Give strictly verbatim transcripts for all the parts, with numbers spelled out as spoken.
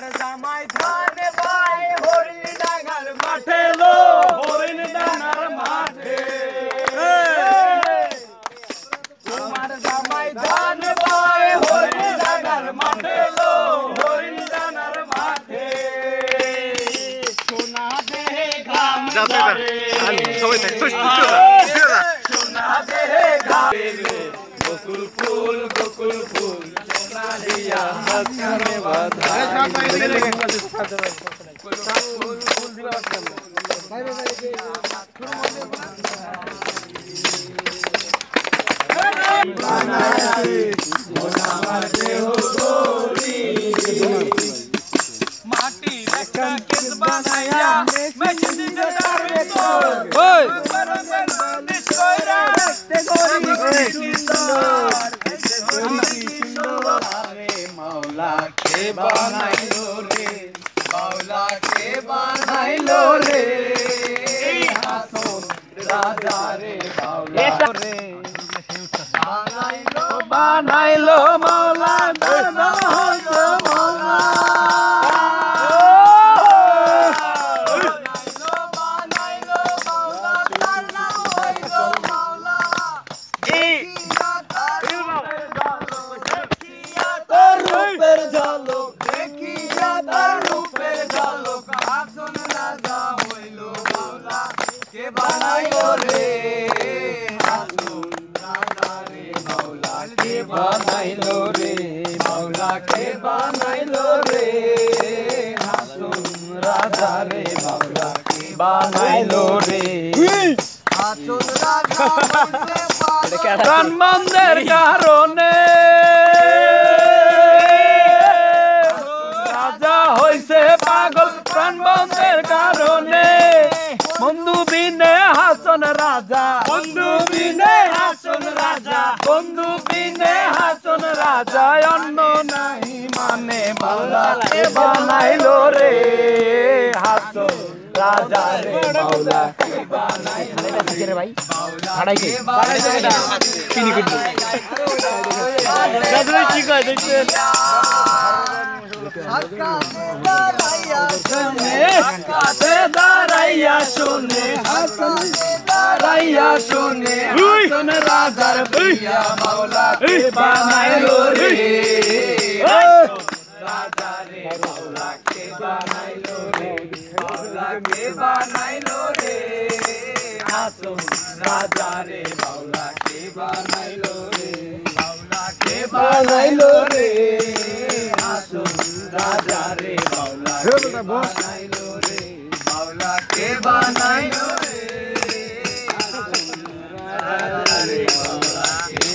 জামাই ধান ভাই হরিণ ডাঙ্গার মাঠে লো হরিণ ডাঙ্গার মাঠে তোমার জামাই ধান ভাই হরিণ ডাঙ্গার মাঠে লো হরিণ ডাঙ্গার মাঠে সোনা দেহে ঘাম ঝরে সবাই থাক সোনা দেহে ঘাম গোকুল ফুল গোকুল ফুল সোনা দিয়া হাতখানে বাঁধা মাটি একটা কেস বানাইয়া মেশিন দিয়ে তারে তোর ওই মাওলা কে বানাইলো রে মাওলা কে বানাইলো রে হাসন রাজা রে মাওলা রে বানাইলো বানাইলো মাওলা দাদা হইতো মাওলা বানাইলো বানাইলো মাওলা দাদা হইতো মাওলা এই তোর রূপের ঝলক দেখিয়া তোর রূপের ঝলক হাসন রাজা হইলো মাওলা কে বানাইলো রে হাসন রাজা রে মাওলা কে বানাইলো রে মাওলা কে বানাইলো রে হাসন রাজা রে মাওলা কে বানাইলো রে হাসন রাজা হইছে প্রাণ বন্ধের কারণে রাজা হইছে পাগল প্রাণ বন্ধের কারণে বন্ধু বিনে হাসন রাজা বন্ধু বিনে হাসন রাজা বন্ধু বিনে হাসন রাজা অন্য নাই মানে মাওলা কে বানাইলো রে হাসন রাজা রে মাওলা কে বানাইলো রে ভাই ছাড়াই কে বানাইলো এটা চিনি করব দাদু কি কয় দেখছেন আকাশে দাঁড়াইয়া শুনে আকাশে দাঁড়াইয়া শুনে হাসন দাঁড়াইয়া শুনে হাসন রাজার বিয়া মাওলা কে বানাইলো রে রাজা রে মাওলা কে বানাইলো রে মাওলা কে বানাইলো রে হাসন রাজা রে মাওলা কে বানাইলো রে মাওলা কে বানাইলো রে হাসন রাজা রে মাওলা কে বানাইলো রে মাওলা কে বানাইলো রে হাসন রাজা রে মাওলা কে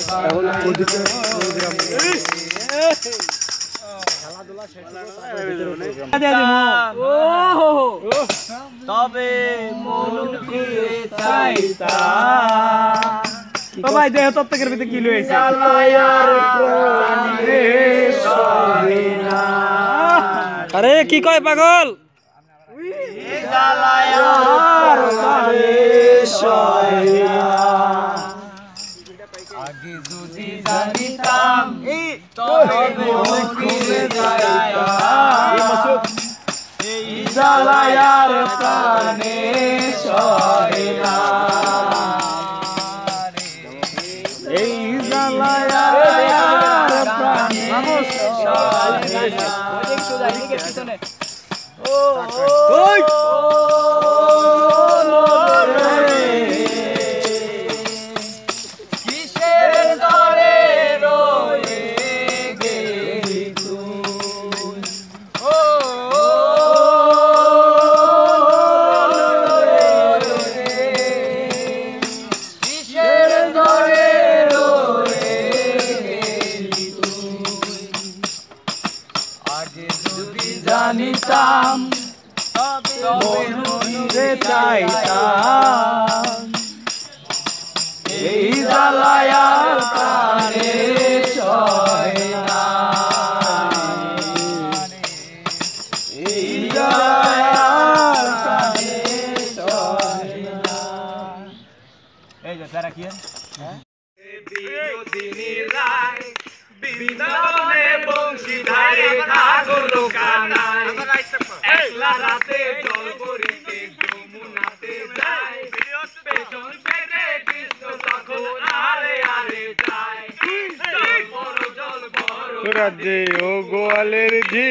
তবে মন দিয়ে চাইতা ও ভাই দেহ তত্ত্বের ভিতরে কি লইছে আরে কি কয় পাগল আগে যদি জানিতাম তবে মনে যাইতাম এই জালায়ার প্রাণে সয় না এই জালায়ার প্রাণে সয় না ও ওই কিসের দরে রয়ে গেলি তুই ও কিসের দরে রয়ে গেলি তুই আগে যদি জানিতাম তবে মনে চাইতাম এই জালায়ার প্রাণে সয় না এই জালায়ার প্রাণে সয় না এই যে তারা কি হ্যাঁ বিনোদিনী রায় বৃন্দাবনে বংশীধারে কাগল কানায় রাজ্যে ও গোয়ালের ঝি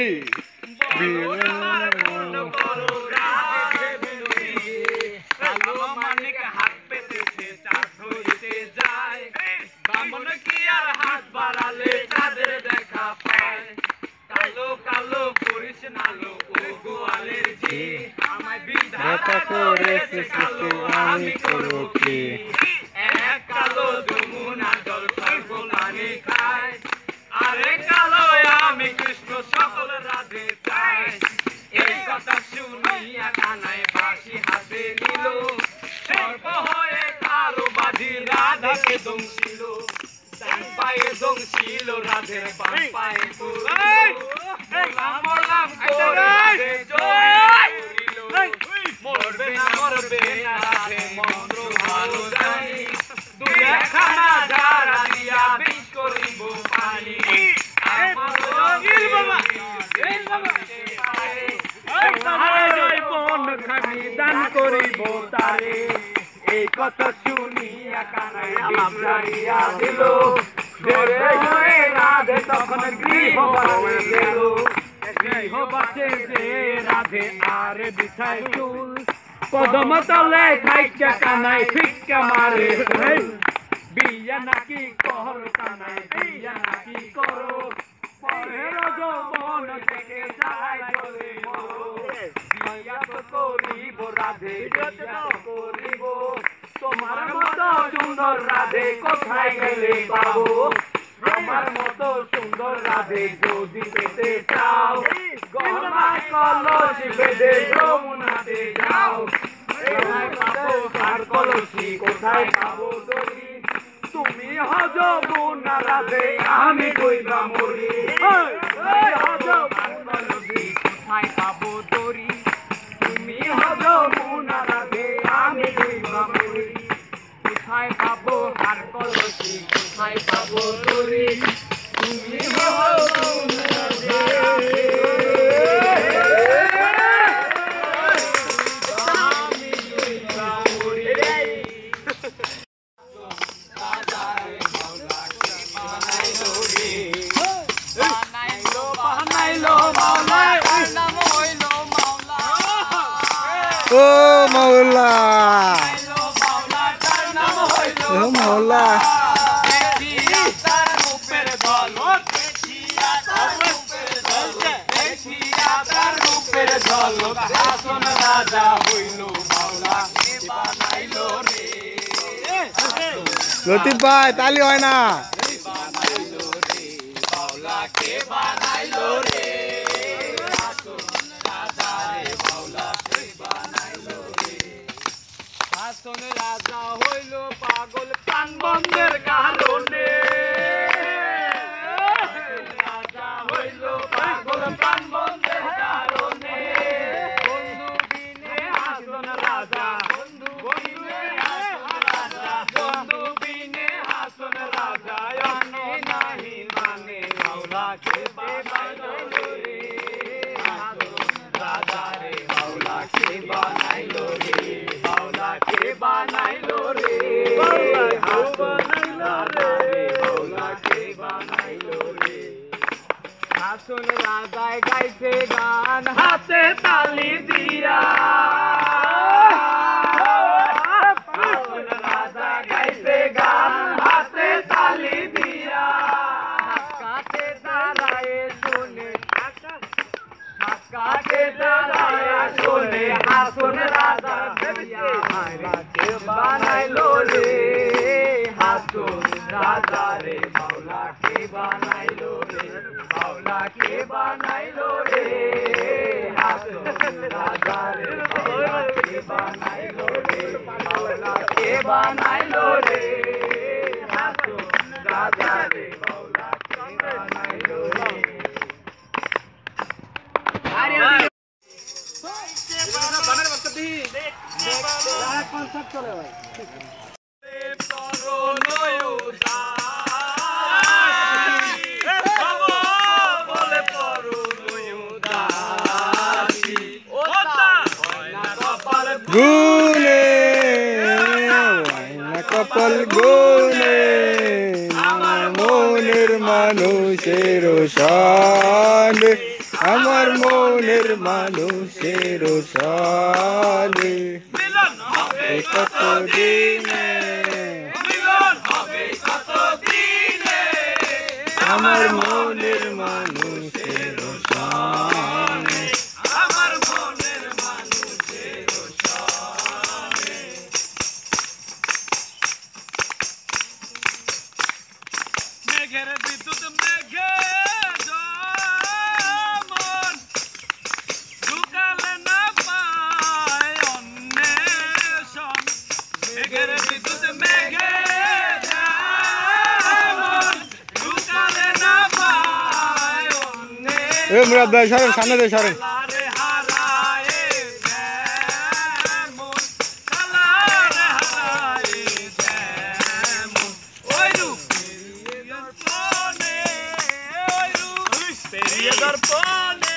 কালো মানিক হাত পেতেছে চাঁদ ধরিতে যায় বামন কি আর হাত বাড়ালে চাঁদের দেখা পায় কালো কালো করিস নালো ও গোয়ালের ঝি আমায় বিধাতা করেছে কালো আমি করব কি এক কালো যমুনা জল সর্বপ্রাণী খায় আরে কালো আমি কৃষ্ণ সকল রাধে চাই এই কথা শুনিয়া কানাই বাঁশি হাতে নিল সর্ব হয়ে কালো বাঁধি রাধাকে দংশিল ডান পায়ে দংশিল রাধের বাম পায়ে মোলাম মোলাম করে রাধে জয় মরবে না মরবে না রাধে মন্ত্র ভালো জানি দুই একখানা ধারা দিয়া বিষ করিব পানি আমার রঙিল বাবা এই বাবা দান করিব তারে এই কথা শুনিয়া কানাই বিছাড়িয়া দিল ঘরে হয়ে রাধে তখন গৃহ বাসে গেল গৃহ বাসে যে রাধে আর বিছায় চুল কদম তলে থাইকা কানাই ফিক্কা মারে বিয়া নাকি কর কানাই বিয়া নাকি করো পরের যৌবন থেকে যায় চলে মরো বিয়া তো করিব রাধে বিয়া তো করিব তোমার মতো সুন্দর রাধে কোথায় গেলে পাবো আমার মতো সুন্দর রাধে যদি পেতে চাও গলায় কলসি বেঁধে যমুনাতে যাও কোথায় পাবো কার কলসি কোথায় পাবো দড়ি তুমি হজ যমুনা রাধে আমি কইবা মরি হজ কার কলসি কোথায় পাবো দড়ি তুমি হজ যমুনা রাধে আমি কইবা মরি কোথায় পাবো কার কলসি কোথায় পাবো দড়ি তুমি হজ যমুনা রাধে ও মাওলা ও মাওলা লতিফ ভাই তালি হয় না হাসন রাজা হইল পাগল প্রাণ বন্ধের কারণে রাজা হইল পাগল প্রাণ বন্ধের কারণে বন্ধু বিনে হাসন রাজা বন্ধু বিনে হাসন রাজা বন্ধু বিনে হাসন রাজা অনে নাহি মানে মাওলাকে বানাইলো রে হাসন রাজা রে মাওলাকে বানাইলো রে কে বানাইলো রে কে বানাইলো রে হাসন রাজায় গাইছে গান হাতে তালি দিয়া হাসন রাজা গাইছে গান হাতে তালি দিয়া কাছে দাঁড়ায় শুনে কাছে দাঁড়ায় শুনে হাসন রাজা কে বানাইলো রে হাসন রাজা রে মাওলা কে বানাইলো রে মাওলা কে বানাইলো রে হাসন রাজা রে মাওলা কে বানাইলো রে মাওলা কে বানাইলো রে হাসন রাজা রে মাওলা কে বানাইলো রে আরে বানার বাচ্চা দি দেখ কনসেপ্ট চলে ভাই গুনে কপাল গুনে আমার মনের মানুষের শানে আমার মনের মানুষের শানে মিলন হবে কত দিনে মিলন হবে কত দিনে আমার মনের মানুষের শানে আমার মনের মানুষের শানে মেঘের বিদ্যুৎ মেঘে যেমন ঢুকালে না পায় অন্বেষণ মেঘের বিদ্যুৎ মেঘে যেমন ঢুকালে না পায় এ মুরাদ ভাই সরেন সামনে দিয়ে সরেন কালারে হারায় যেমন কালারে হারায় যেমন ওই রূপ পেরিয়ে দর্পণে ওই রূপ পেরিয়ে দর্পণে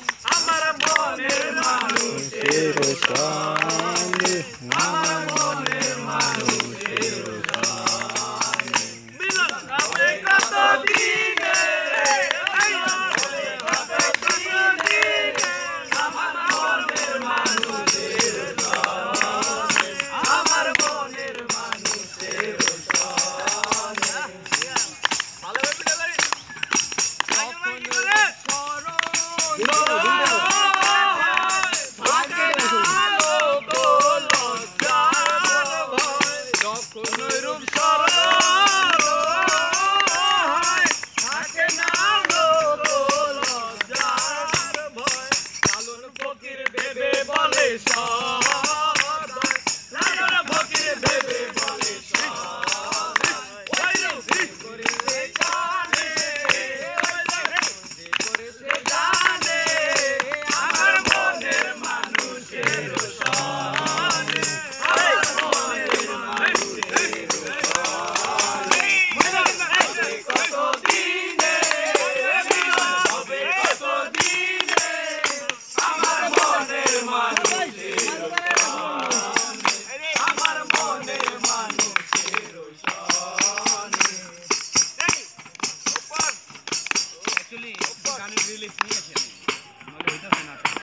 আমার মনের মানুষের শানে আমার মনের